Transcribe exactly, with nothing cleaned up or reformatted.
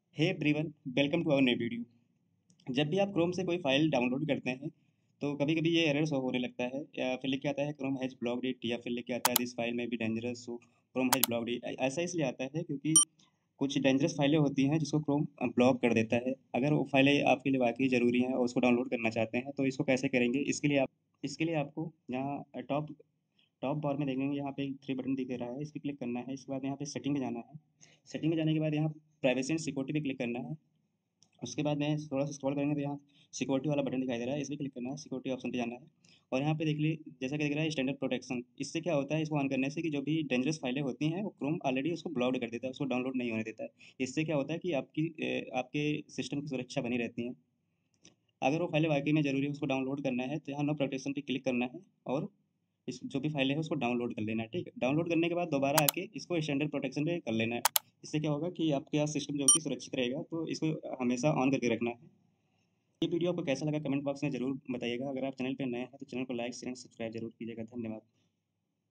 Hey everyone, welcome to our नई video. जब भी आप क्रोम से कोई फाइल डाउनलोड करते हैं तो कभी कभी ये एरर शो होने लगता है या फिर लिख के आता है क्रोम हैज ब्लॉक्ड इट, या फिर लिख के आता है दिस फाइल में भी dangerous, so Chrome has blocked it. ऐसा इसलिए आता है क्योंकि कुछ डेंजरस फाइलें होती हैं जिसको क्रोम ब्लॉक कर देता है। अगर वो फाइलें आपके लिए वाकई ज़रूरी हैं और उसको डाउनलोड करना चाहते हैं तो इसको कैसे करेंगे, इसके लिए आप इसके लिए आपको यहाँ टॉप टॉप बार में देखेंगे, यहाँ पे एक थ्री बटन दिख रहा है, इस पे क्लिक करना है। इसके बाद यहाँ पे सेटिंग में जाना है। सेटिंग में जाने के बाद यहाँ प्राइवेसी एंड सिक्योरिटी पे क्लिक करना है। उसके बाद में थोड़ा सा स्क्रॉल करेंगे तो यहाँ सिक्योरिटी वाला बटन दिखाई दे रहा है, इस पे क्लिक करना है, सिक्योरिटी ऑप्शन पे जाना है। और यहाँ पे देख लीजिए, जैसा कि दिख रहा है स्टैंडर्ड प्रोटेक्शन। इससे क्या होता है, इसको ऑन करने से कि जो भी डेंजरस फाइलें होती हैं वो क्रोम ऑलरेडी उसको ब्लॉक्ड कर देता है, उसको डाउनलोड नहीं होने देता है। इससे क्या होता है कि आपकी अ, आपके सिस्टम की सुरक्षा बनी रहती है। अगर वो फाइलें वाकई में ज़रूरी है, उसको डाउनलोड करना है तो यहाँ नो प्रोटेक्शन पे क्लिक करना है और इस जो भी फाइलें हैं उसको डाउनलोड कर लेना है, ठीक है। डाउनलोड करने के बाद दोबारा आके इसको स्टैंडर्ड प्रोटेक्शन पे कर लेना है। इससे क्या होगा कि आपके यहाँ सिस्टम जो कि सुरक्षित रहेगा, तो इसको हमेशा ऑन करके रखना है। ये वीडियो आपको कैसा लगा कमेंट बॉक्स में ज़रूर बताइएगा। अगर आप चैनल पे नए हैं तो चैनल को लाइक शेयर एंड सब्सक्राइब जरूर कीजिएगा। धन्यवाद।